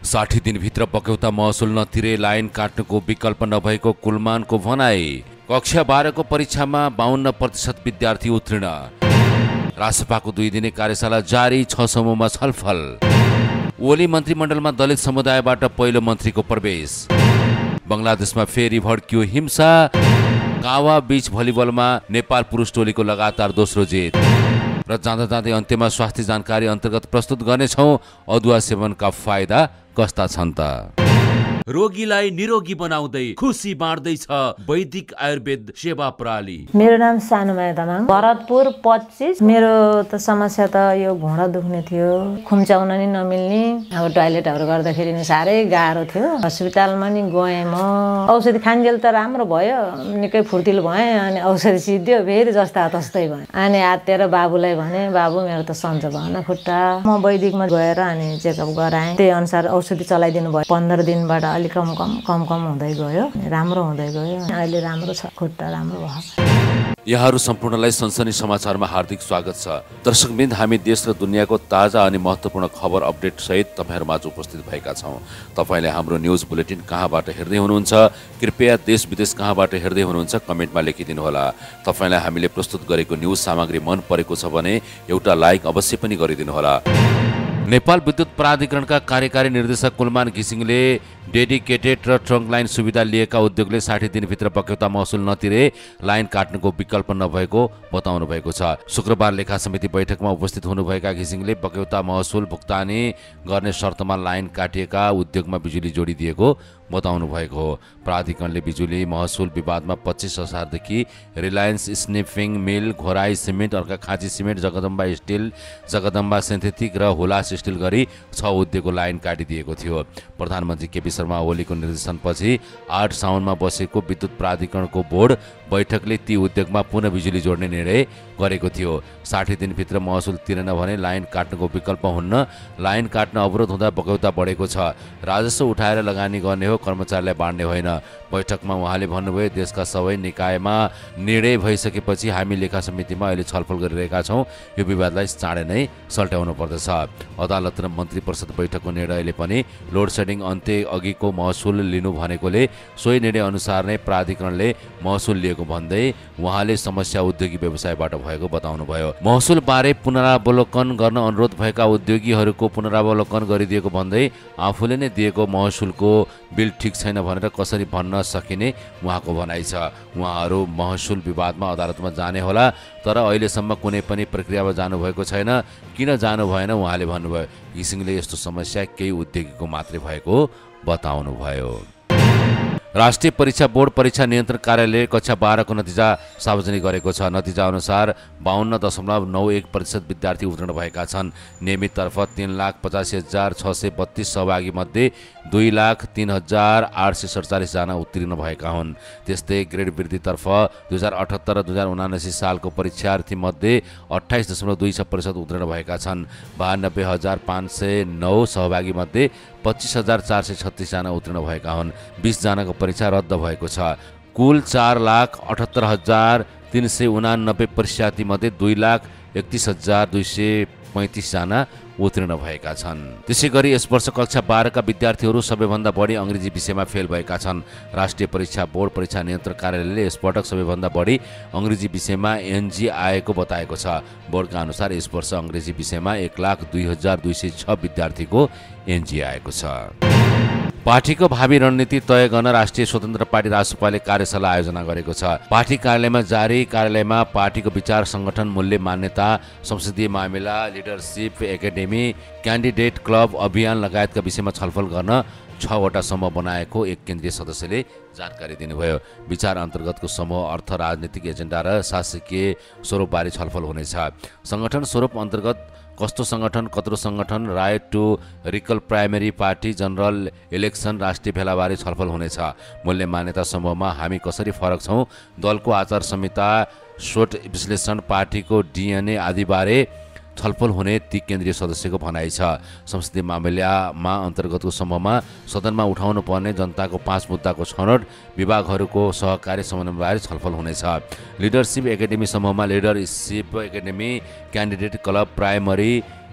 60 दिनभित्र बक्यौता महसुल नतिरे लाइन काट्नुको विकल्प नभएको कुलमानको भनाई। कक्षा 12 को परीक्षामा 52% विद्यार्थी उत्तीर्ण। रासपाको 2 दिने कार्यशाला जारी, 6 समूहमा छलफल। ओली मन्त्रीमण्डलमा दलित समुदायबाट पहिलो मन्त्रीको प्रवेश। बङ्गलादेशमा फेरि भड्कियो हिंसा। कावा बीच भलिबलमा नेपाल पुरुष टोलीको लगातार दोस्रो जित। र जाँदा जाँदै अन्त्यमा स्वास्थ्य जानकारी अन्तर्गत प्रस्तुत गर्नेछौँ। अदुवा सेवनका फाइदा कस्ता छन् त? रोगीलाई निरोगी बनाउँदै खुसी बाँड्दैछ वैदिक आयुर्वेद सेवा प्रणाली। मेरो नाम सानुमाया तामाङ, भरतपुर 25। मेरो त समस्या त यो घुँडा दुख्ने थियो, खुम्चाउन नि नमिल्ने, अब टोयलेटहरू गर्दाखेरि नि साह्रै गाह्रो थियो। हस्पिटलमा नि गएँ म, औषधि खान्जेल त राम्रो भयो, निकै फुर्तिलो भएँ। अनि औषधि सिद्धियो, फेरि जस्ता तस्तै भयो। अनि आत्तेर बाबुलाई भने, बाबु मेरो त सन्चो भएन खुट्टा। म वैदिकमा गएर अनि चेकअप गराएँ, त्यही अनुसार औषधि चलाइदिनु भयो। 15 दिनबाट अलिक कम हुँदै गयो, राम्रो हुँदै गयो। अहिले राम्रो छ, खुट्टा राम्रो भयो। यहाँहरू सम्पूर्णलाई सनसनी समाचारमा हार्दिक स्वागत छ। दर्शकवृन्द, हामी देश र दुनियाँको ताजा अनि महत्त्वपूर्ण खबर अपडेट सहित तपाईँहरूमाझ उपस्थित भएका छौँ। तपाईँले हाम्रो न्युज बुलेटिन कहाँबाट हेर्दै हुनुहुन्छ, कृपया देश विदेश कहाँबाट हेर्दै हुनुहुन्छ कमेन्टमा लेखिदिनु होला। तपाईँलाई हामीले प्रस्तुत गरेको न्युज सामग्री मन परेको छ भने एउटा लाइक अवश्य पनि गरिदिनु होला। नेपाल विद्युत प्राधिकरणका कार्यकारी निर्देशक कुलमान घिसिङले डेडिकेटेड र ट्रङ्क लाइन सुविधा लिएका उद्योगले 60 दिनभित्र बक्यौता महसुल नतिरे लाइन काट्नुको विकल्प नभएको बताउनु भएको छ। शुक्रबार लेखा समिति बैठकमा उपस्थित हुनुभएका घिसिङले बक्यौता महसुल भुक्तानी गर्ने शर्तमा लाइन काटिएका उद्योगमा बिजुली जोडिदिएको बताउनु भएको हो। प्राधिकरणले बिजुली महसुल विवादमा 25,000 देखि रिलायन्स स्निफिङ मिल, Ghorahi cement, Arghakhanchi cement, Jagdamba steel, Jagdamba synthetic र हुलास स्टिल गरी 6 उद्योगको लाइन काटिदिएको थियो। प्रधानमन्त्री केपी शर्मा ओलीको निर्देशनपछि 8 साउनमा बसेको विद्युत प्राधिकरणको बोर्ड बैठकले ती उद्योगमा पुनः बिजुली जोड्ने निर्णय गरेको थियो। 60 दिनभित्र महसुल तिरेन भने लाइन काट्नुको विकल्प हुन्न। लाइन काट्न अवरोध हुँदा बक्यौता बढेको छ। राजस्व उठाएर लगानी गर्ने हो, कर्मचारीलाई बाँड्ने होइन। बैठकमा उहाँले भन्नुभयो, देशका सबै निकायमा निर्णय भइसकेपछि हामी लेखा समितिमा अहिले छलफल गरिरहेका छौँ। यो विवादलाई चाँडै नै सल्ट्याउनु पर्दछ। अदालत र मन्त्री परिषद बैठकको निर्णयले पनि लोड सेडिङ अन्त्य अघिको महसुल लिनु भनेकोले सोही निर्णय अनुसार नै प्राधिकरणले महसुल लिएको भन्दै उहाँले समस्या उद्योगी व्यवसायबाट भएको बताउनुभयो। महसुल बारे पुनरावलोकन गर्न अनुरोध भएका उद्योगीहरूको पुनरावलोकन गरिदिएको भन्दै आफूले नै दिएको महसुलको बिल ठिक छैन भनेर कसरी भन्न सकिने उहाँको भनाइ छ। उहाँहरू महसुल विवादमा अदालतमा जाने होला, तर अहिलेसम्म कुनै पनि प्रक्रियामा जानुभएको छैन। किन जानु भएन उहाँले भन्नुभयो। घिसिङले यस्तो समस्या केही उद्योगीको मात्रै भएको बताउनुभयो। राष्ट्रिय परीक्षा बोर्ड परीक्षा नियन्त्रण कार्यालयले कक्षा 12 को नतिजा सार्वजनिक गरेको छ। नतिजा अनुसार 52.91% विद्यार्थी उत्तीर्ण भएका छन्। नियमिततर्फ 3,85,632 सहभागी मध्ये 2,03,847 जना उत्तीर्ण भएका हुन्। त्यस्तै ग्रेड वृद्धितर्फ 2078 र 2079 सालको परीक्षार्थी मध्ये 28.26% उत्तीर्ण भएका छन्। 92,509 सहभागी मध्ये 25,436 जना उत्तीर्ण भएका हुन्। 20 जनाको परीक्षा रद्द भएको छ। कुल 4,78,389 परीक्षार्थी मध्ये 2,31,235 जना उत्तीर्ण भएका छन्। त्यसै गरी यस वर्ष कक्षा 12 का विद्यार्थीहरू सबैभन्दा बढी अङ्ग्रेजी विषयमा फेल भएका छन्। राष्ट्रिय परीक्षा बोर्ड परीक्षा नियन्त्रण कार्यालयले यसपटक सबैभन्दा बढी अङ्ग्रेजी विषयमा एनजी आएको बताएको छ। बोर्डका अनुसार यस वर्ष अङ्ग्रेजी विषयमा 1,02,206 विद्यार्थीको एनजी आएको छ। पार्टीको भावी रणनीति तय गर्न राष्ट्रिय स्वतन्त्र पार्टी रासपाले कार्यशाला आयोजना गरेको छ। पार्टी कार्यालयमा जारी कार्यशालामा पार्टीको विचार, संगठन, मूल्य, मान्यता, संसदीय मामिला, लिडरसिप एकाडेमी, क्यान्डिडेट क्लब अभियान लगायतका विषयमा छलफल गर्न 6 वटा समूह बनाएको एक केन्द्रीय सदस्यले जानकारी दिनुभयो। विचार अन्तर्गतको समूह अर्थ, राजनीतिक एजेन्डा र शासकीय स्वरूपबारे छलफल हुनेछ। संगठन स्वरूप अन्तर्गत कस्तो संगठन, कत्रो संगठन, right to recall primary party, general election, राष्ट्रिय भेलाबारे छलफल हुनेछ। मूल्य मान्यता समूहमा हामी कसरी फरक छौँ, दलको आचार संहिता, स्वोट विश्लेषण, पार्टीको डिएनए आदिबारे छलफल हुने ती केन्द्रीय सदस्यको भनाइ छ। संसदीय मामिलामा अन्तर्गतको समूहमा सदनमा उठाउनु पर्ने जनताको 5 मुद्दाको छनौट, विभागहरूको सहकारी समन्वयबारे छलफल हुनेछ। लिडरसिप एकाडेमी समूहमा leadership academy, candidate club, primary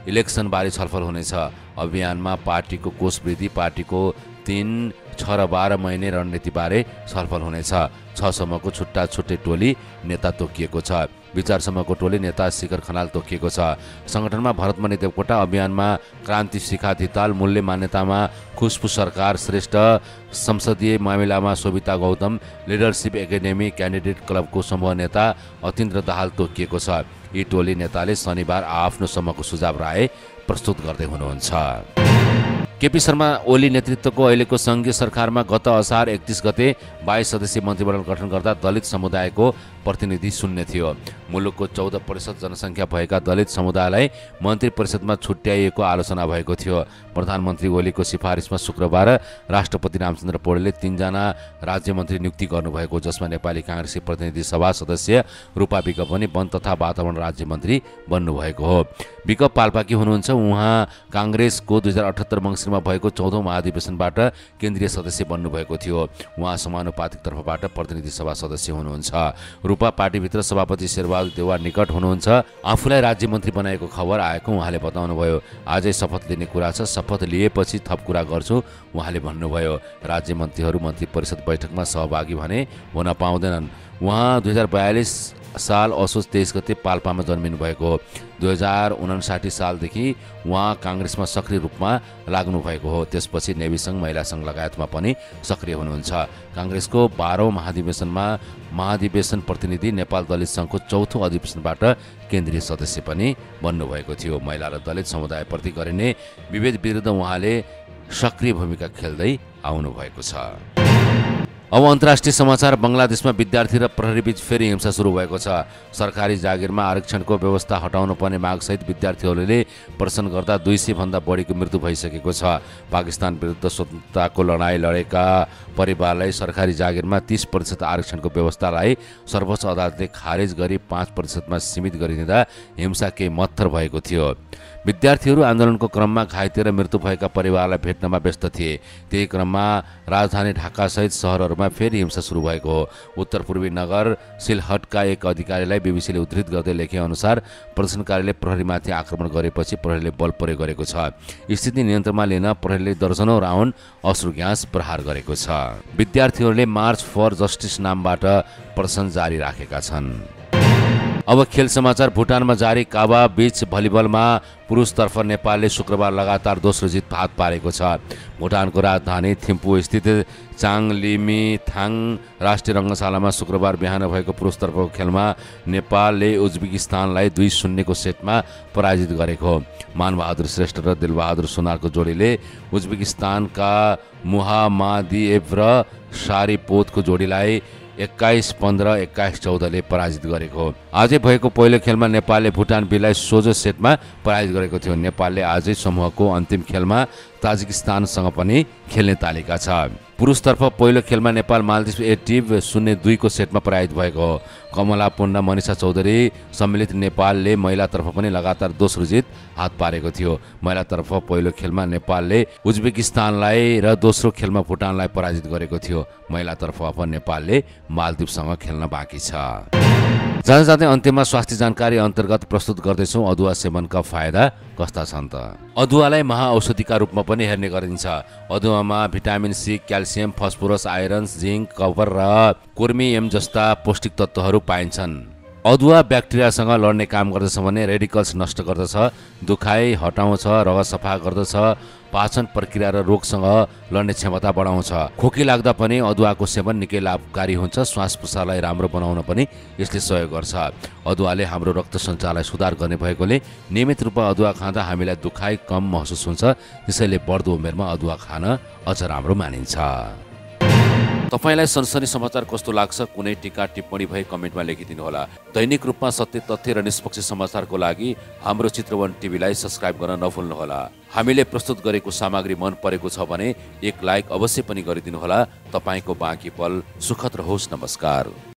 इलेक्सनबारे छलफल हुनेछ। अभियानमा पार्टीको कोष वृद्धि, पार्टीको 3, 6 र 12 महिने रणनीतिबारे छलफल हुनेछ। 6 सम्मको छुट्टा छुट्टै टोली नेता तोकिएको छ। विचार समूहको टोली नेता शिखर खनाल तोकिएको छ। संगठनमा भरतमणि देवकोटा, अभियानमा क्रान्ति शिखा धिताल, मूल्य मान्यतामा खुशबु सरकार श्रेष्ठ, संसदीय मामिलामा Shobhita Gautam, leadership academy candidate क्लबको समूह नेता अतीन्द्र दाहाल तोकिएको छ। यी टोली नेताले शनिबार आफ्नो समूहको सुझाव राय प्रस्तुत गर्दै हुनुहुन्छ। केपी शर्मा ओली नेतृत्वको अहिलेको संघीय सरकारमा गत असार 31 गते 22 सदस्यीय मन्त्रीमण्डल गठन गर्दा दलित समुदायको प्रतिनिधि शून्य थियो। मुलुकको 14% जनसङ्ख्या भएका दलित समुदायलाई मन्त्री परिषदमा छुट्याइएको आलोचना भएको थियो। प्रधानमन्त्री ओलीको सिफारिसमा शुक्रबार राष्ट्रपति रामचन्द्र पौडेलले 3 जना राज्यमन्त्री नियुक्ति गर्नुभएको, जसमा नेपाली काङ्ग्रेसी प्रतिनिधि सभा सदस्य रूपा विक पनि वन तथा वातावरण राज्यमन्त्री बन्नुभएको हो। विक पाल्पाकी हुनुहुन्छ। उहाँ काङ्ग्रेसको 2078 मङ्सिरमा भएको 14औं महाधिवेशनबाट केन्द्रीय सदस्य बन्नुभएको थियो। उहाँ समानुपातिक तर्फबाट प्रतिनिधि सभा सदस्य हुनुहुन्छ। रूपा पार्टीभित्र सभापति शेरबहादुर देउवा निकट हुनुहुन्छ। आफूलाई राज्यमन्त्री बनाएको खबर आएको उहाँले बताउनुभयो। आजै शपथ लिने कुरा छ, शपथ लिएपछि थप कुरा गर्छु उहाँले भन्नुभयो। राज्यमन्त्रीहरू मन्त्री परिषद बैठकमा सहभागी भने हुन पाउँदैनन्। उहाँ 2042 साल असोज 23 गते पाल्पामा जन्मिनु भएको हो। 2059 सालदेखि उहाँ काङ्ग्रेसमा सक्रिय रूपमा लाग्नु भएको हो। त्यसपछि नेवी सङ्घ, महिला सङ्घ लगायतमा पनि सक्रिय हुनुहुन्छ। काङ्ग्रेसको 12औं महाधिवेशन प्रतिनिधि, नेपाल दलित सङ्घको 4थो अधिवेशनबाट केन्द्रीय सदस्य पनि बन्नुभएको थियो। महिला र दलित समुदायप्रति गरिने विभेद विरुद्ध उहाँले सक्रिय भूमिका खेल्दै आउनुभएको छ। अब अन्तर्राष्ट्रिय समाचार। बङ्गलादेशमा विद्यार्थी र प्रहरीबीच फेरि हिंसा सुरु भएको छ। सरकारी जागिरमा आरक्षणको व्यवस्था हटाउनु पर्ने मागसहित विद्यार्थीहरूले प्रदर्शन गर्दा 200 भन्दा बढीको मृत्यु भइसकेको छ। पाकिस्तान विरुद्ध स्वतन्त्रताको लडाईँ लडेका परिवारलाई सरकारी जागिरमा 30% आरक्षणको व्यवस्थालाई सर्वोच्च अदालतले खारेज गरी 5%मा सीमित गरिदिँदा हिंसा केही मत्थर भएको थियो। विद्यार्थीहरू आन्दोलनको क्रममा घाइते र मृत्यु भएका परिवारलाई भेट्नमा व्यस्त थिए। त्यही क्रममा राजधानी ढाकासहित सहरहरूमा फेरि हिंसा सुरु भएको हो। उत्तर पूर्वी नगर सिलहटका एक अधिकारीलाई बीबीसीले उद्धृत गर्दै लेखे अनुसार प्रदर्शनकारीले प्रहरीमाथि आक्रमण गरेपछि प्रहरीले बल प्रयोग गरेको छ। स्थिति नियन्त्रणमा लिन प्रहरीले दर्जनौं राउन्ड अश्रु ग्यास प्रहार गरेको छ। विद्यार्थीहरूले मार्च फर जस्टिस नामबाट प्रदर्शन जारी राखेका छन्। अब खेल समाचार। भुटानमा जारी काबा बीच भलिबलमा पुरुषतर्फ नेपालले शुक्रबार लगातार दोस्रो जित हात पारेको छ। भुटानको राजधानी थिम्पू स्थित चाङलिमिथाङ राष्ट्रिय रङ्गशालामा शुक्रबार बिहान भएको पुरुषतर्फको खेलमा नेपालले उज्बेकिस्तानलाई 2-0 को सेटमा पराजित गरेको हो। मानबहादुर श्रेष्ठ र दिलबहादुर सुनारको जोडीले उज्बेकिस्तानका मुहामादिएभ र सारिपोतको जोडीलाई 21-15, 21-14 ले पराजित गरेको हो। आजै भएको पहिलो खेलमा नेपालले भुटान बीलाई सोझो सेटमा पराजित गरेको थियो। नेपालले आजै समूहको अन्तिम खेलमा ताजिकिस्तानसँग पनि खेल्ने तालिका छ। पुरुषतर्फ पहिलो खेलमा नेपाल मालदिप्स टिम 0-2 को सेटमा पराजित भएको हो। कमला पुण्ड, मनिषा चौधरी सम्मिलित नेपालले महिलातर्फ पनि लगातार दोस्रो जित हात पारेको थियो। महिलातर्फ पहिलो खेलमा नेपालले उज्बेकिस्तानलाई र दोस्रो खेलमा भुटानलाई पराजित गरेको थियो। महिलातर्फ अब नेपालले मालदिप्ससँग खेल्न बाँकी छ। जाँदै अन्त्यमा स्वास्थ्य जानकारी अन्तर्गत प्रस्तुत गर्दैछौँ। अदुवा सेवनका फाइदा कस्ता छन् त? अदुवालाई महाऔषधिका रूपमा पनि हेर्ने गरिन्छ। अदुवामा vitamin C, calcium, phosphorus, iron, zinc, copper र कुर्मियम जस्ता पौष्टिक तत्त्वहरू पाइन्छन्। अदुवा ब्याक्टेरियासँग लड्ने काम गर्दछ भने रेडिकल्स नष्ट गर्दछ, दुखाइ हटाउँछ, रगत सफा गर्दछ, पाचन प्रक्रिया र रोगसँग लड्ने क्षमता बढाउँछ। खोकी लाग्दा पनि अदुवाको सेवन निकै लाभकारी हुन्छ। श्वास प्रश्वासलाई राम्रो बनाउन पनि यसले सहयोग गर्छ। अदुवाले हाम्रो रक्त सञ्चारलाई सुधार गर्ने भएकोले नियमित रूपमा अदुवा खाँदा हामीलाई दुखाइ कम महसुस हुन्छ। त्यसैले बढ्दो उमेरमा अदुवा खान अझ राम्रो मानिन्छ। तपाईलाई सनसनी समाचार कस्तो लाग्छ? कुनै टिका टिप्पणी भए कमेन्टमा लेखिदिनुहोला। दैनिक रूपमा सत्य, तथ्य र निष्पक्ष समाचारको लागि हाम्रो चित्रवन टिभीलाई सब्स्क्राइब गर्न नभुल्नुहोला। हामीले प्रस्तुत गरेको सामग्री मन परेको छ भने एक लाइक अवश्य पनि गरिदिनुहोला। तपाईको बाँकी पल सुखद रहोस्। नमस्कार।